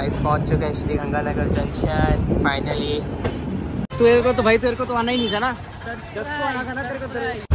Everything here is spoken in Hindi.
गाइस पहुंच चुके हैं श्री गंगानगर जंक्शन फाइनली। तेरे को तो भाई तेरे को तो आना ही नहीं था ना सर, 10 को आना था ना तेरे को।